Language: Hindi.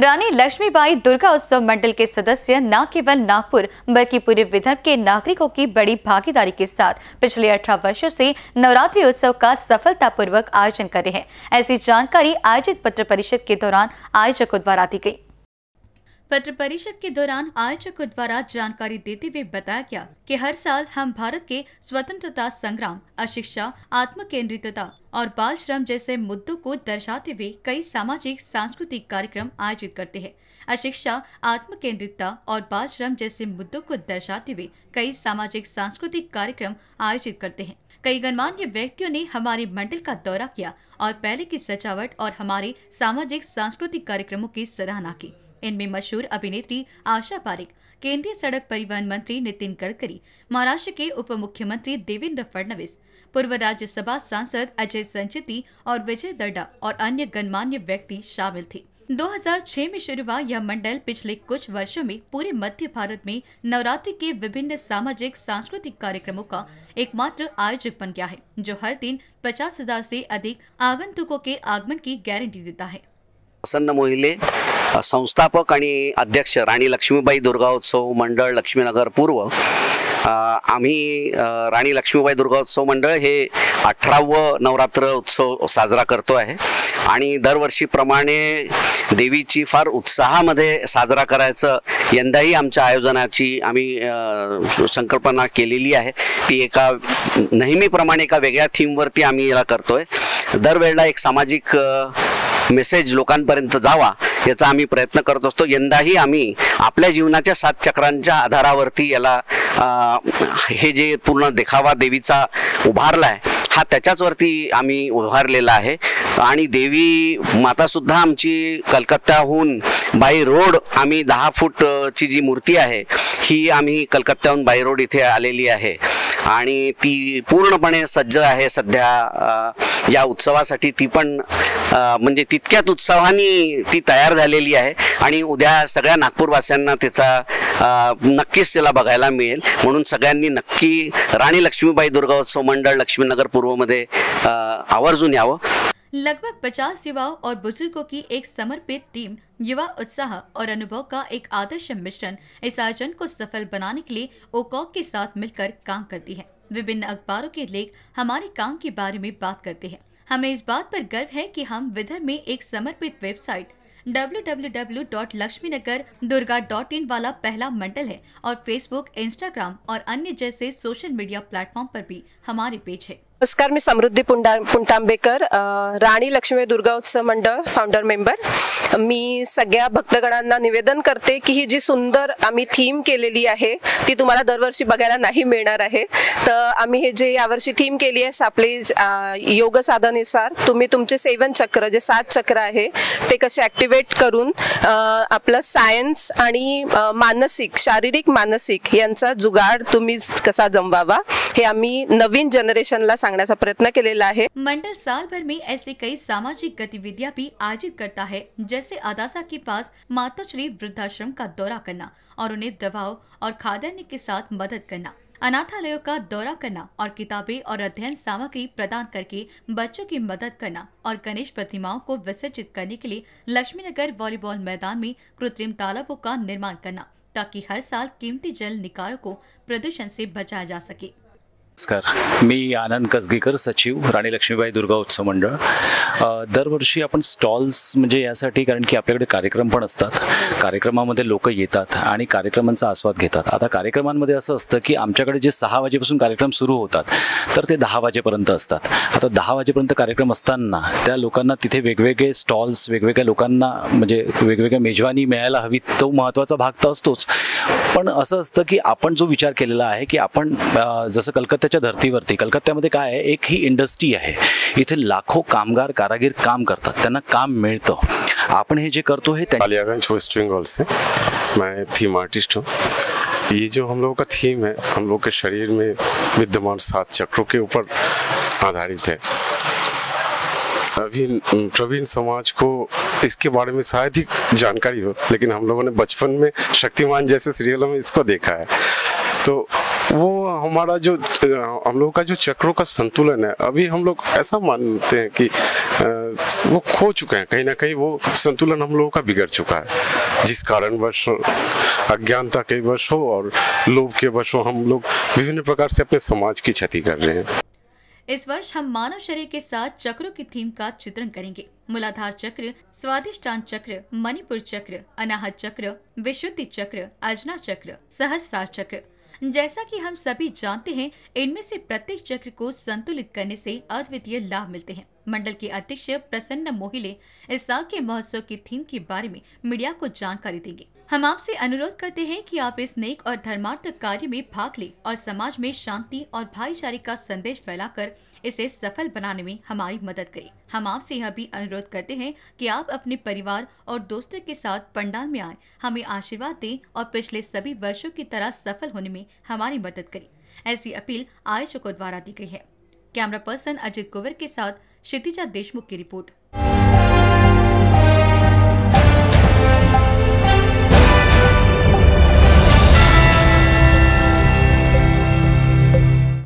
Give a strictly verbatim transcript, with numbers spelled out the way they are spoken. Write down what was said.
रानी लक्ष्मीबाई दुर्गा उत्सव मंडल के सदस्य न केवल नागपुर बल्कि पूरे विदर्भ के नागरिकों की बड़ी भागीदारी के साथ पिछले अठारह वर्षों से नवरात्रि उत्सव का सफलतापूर्वक आयोजन कर रहे हैं। ऐसी जानकारी आयोजित पत्र परिषद के दौरान आयोजकों द्वारा दी गई। पत्र परिषद के दौरान आयोजकों द्वारा जानकारी देते हुए बताया गया कि हर साल हम भारत के स्वतंत्रता संग्राम, अशिक्षा, आत्म केंद्रितता और बाल श्रम जैसे मुद्दों को दर्शाते हुए कई सामाजिक सांस्कृतिक कार्यक्रम आयोजित करते हैं। अशिक्षा, आत्म केंद्रितता और बाल श्रम जैसे मुद्दों को दर्शाते हुए कई सामाजिक सांस्कृतिक कार्यक्रम आयोजित करते हैं। कई गणमान्य व्यक्तियों ने हमारे मंडल का दौरा किया और पहले की सजावट और हमारे सामाजिक सांस्कृतिक कार्यक्रमों की सराहना की। इनमें मशहूर अभिनेत्री आशा पारेख, केंद्रीय सड़क परिवहन मंत्री नितिन गडकरी, महाराष्ट्र के उप मुख्यमंत्री देवेंद्र फडणवीस, पूर्व राज्यसभा सांसद अजय संचेती और विजय दड्डा और अन्य गणमान्य व्यक्ति शामिल थे। दो हज़ार छह में शुरू हुआ यह मंडल पिछले कुछ वर्षों में पूरे मध्य भारत में नवरात्रि के विभिन्न सामाजिक सांस्कृतिक कार्यक्रमों का एकमात्र आयोजक बन गया है, जो हर दिन पचास हजार से अधिक आगंतुकों के आगमन की गारंटी देता है। प्रसन्न मोहिले, संस्थापक आणि अध्यक्ष राणी लक्ष्मीबाई दुर्गा उत्सव मंडळ लक्ष्मीनगर पूर्व। आम्ही राणी लक्ष्मीबाई दुर्गा उत्सव मंडळ हे अठरावं नवरात्र उत्सव साजरा करतो आहे आणि दरवर्षीप्रमाणे देवीची फार उत्साहामध्ये साजरा करायचं यंदाही आमच्या आयोजनाची आम्ही संकल्पना केलेली आहे। ती एका नेहमीप्रमाणे एका वेगळ्या थीमवरती आम्ही याला करतोय। दरवेळेला एक सामाजिक मेसेज लोकांपर्यंत जावा याचा आम्ही प्रयत्न करत असतो। यंदाही आम्ही आपल्या जीवनाच्या सात चक्रांच्या आधारावरती याला हे जे पूर्ण देखावा देवीचा उभारलाय हा त्याच्याच वरती आम्ही उभारलेला आहे आणि देवी माता सुद्धा आमची कलकत्त्याहून बाय रोड आम्ही दहा फूट ची जी मूर्ती आहे ही आम्ही कलकत्त्याहून बाय रोड इथे आलेली आहे आणि ती पूर्णपणे सज्ज आहे सध्या या उत्सवासाठी। ती पण म्हणजे तितक्यात उत्साहाने ती तयार झालेली आहे आणि उद्या सगळ्या नागपूरवासियांना त्याचा नक्कीच त्याला बघायला मिळेल। म्हणून सगळ्यांनी नक्की राणी लक्ष्मीबाई दुर्गा उत्सव मंडळ लक्ष्मीनगर पूर्व मध्ये आवर्जून यावं। लगभग पचास युवाओं और बुजुर्गों की एक समर्पित टीम युवा उत्साह और अनुभव का एक आदर्श मिश्रण इस आयोजन को सफल बनाने के लिए ओकॉक के साथ मिलकर काम करती है। विभिन्न अखबारों के लेख हमारे काम के बारे में बात करते हैं। हमें इस बात पर गर्व है कि हम विदर्भ में एक समर्पित website W W W dot Laxminagar Durga dot in वाला पहला मंडल है और फेसबुक, इंस्टाग्राम और अन्य जैसे सोशल मीडिया प्लेटफॉर्म पर भी हमारे पेज है। नमस्कार, मी समृद्धी पुंडा पुंटांबेकर, राणी लक्ष्मीबाई दुर्गा उत्सव मंडळ फाउंडर मेंबर। मी सगळ्या भक्तगणांना निवेदन करते की ही जी सुंदर आम्ही थीम केलेली आहे ती तुम्हाला दरवर्षी बघायला नाही मिळणार आहे। तर आम्ही हे जे यावर्षी थीम केली आहे आपले योग साधनेनुसार तुम्ही तुमचे सेवन चक्र जे सात चक्र आहे ते कसे ऍक्टिव्हेट करून आपलं सायन्स आणि मानसिक, शारीरिक मानसिक यांचा जुगाड तुम्ही कसा जमवावा हे आम्ही नवीन जनरेशनला सांगण्याचा प्रयत्न केलेला आहे। मंडल साल भर में ऐसे कई सामाजिक गतिविधियां भी आयोजित करता है, जैसे अदासा के पास मातोश्री वृद्धाश्रम का दौरा करना और उन्हें दवाओं और खाद्यान्न के साथ मदद करना, अनाथालयों का दौरा करना और किताबें और अध्ययन सामग्री प्रदान करके बच्चों की मदद करना और गणेश प्रतिमाओं को विसर्जित करने के लिए लक्ष्मीनगर वॉलीबॉल मैदान में कृत्रिम तालाबों का निर्माण करना, ताकि हर साल कीमती जल निकायों को प्रदूषण से बचाया जा सके। नमस्कार, मी आनंद कसगीकर, सचिव राणी लक्ष्मीबाई दुर्गा उत्सव मंडळ। दरवर्षी आपण स्टॉल्स म्हणजे यासाठी, कारण की आपल्याकडे कार्यक्रम पण असतात, कार्यक्रमामध्ये लोक येतात आणि कार्यक्रमांचा आस्वाद घेतात। आता कार्यक्रमांमध्ये असं असतं की आमच्याकडे जे सहा वाजेपासून कार्यक्रम सुरू होतात तर ते दहा वाजेपर्यंत असतात। आता दहा वाजेपर्यंत कार्यक्रम असताना त्या लोकांना तिथे वेगवेगळे स्टॉल्स, वेगवेगळ्या लोकांना म्हणजे वेगवेगळ्या मेजवानी मिळायला हवी, तो महत्त्वाचा भाग तर असतोच। पण असं असतं की आपण जो विचार केलेला आहे की आपण जसं कलकत्त्याच्या धर्तीवरती, कलकत्त्यामध्ये काय आहे, एक ही इंडस्ट्री आहे, इथे लाखो कामगार कारागीर काम करतात, त्यांना काम मिळतं। आपण हे जे करतो है कालियागंज वेस्ट बंगाल से, मैं थीम आर्टिस्ट हूँ। ये जो हम लोगों का थीम है हम लोग के शरीर में विद्यमान सात चक्रों के ऊपर आधारित है। अभी प्रवीण समाज को इसके बारे में शायद ही जानकारी हो, लेकिन हम लोगों ने बचपन में शक्तिमान जैसे सीरियलों में इसको देखा है। तो वो हमारा जो हम लोग का जो चक्रों का संतुलन है, अभी हम लोग ऐसा मानते हैं कि वो खो चुके हैं, कहीं ना कहीं वो संतुलन हम लोगों का बिगड़ चुका है, जिस कारणवश अज्ञानता के वश हो और लोभ के वश हो हम लोग विभिन्न प्रकार से अपने समाज की क्षति कर रहे हैं। इस वर्ष हम मानव शरीर के साथ चक्रों की थीम का चित्रण करेंगे। मूलाधार चक्र, स्वादिष्टान चक्र, मणिपुर चक्र, अनाहत चक्र, विशुद्धि चक्र, अजना चक्र, सहस्रार चक्र। जैसा कि हम सभी जानते हैं, इनमें से प्रत्येक चक्र को संतुलित करने से अद्वितीय लाभ मिलते हैं। मंडल के अध्यक्ष प्रसन्न मोहिले इस साल के महोत्सव की थीम के बारे में मीडिया को जानकारी देंगे। हम आपसे अनुरोध करते हैं कि आप इस नेक और धर्मार्थ कार्य में भाग लें और समाज में शांति और भाईचारे का संदेश फैलाकर इसे सफल बनाने में हमारी मदद करें। हम आपसे यह भी अनुरोध करते हैं कि आप अपने परिवार और दोस्तों के साथ पंडाल में आएं, हमें आशीर्वाद दें और पिछले सभी वर्षों की तरह सफल होने में हमारी मदद करें। ऐसी अपील आयोजकों द्वारा दी गई है। कैमरा पर्सन अजित कुंवर के साथ क्षितिजा देशमुख की रिपोर्ट।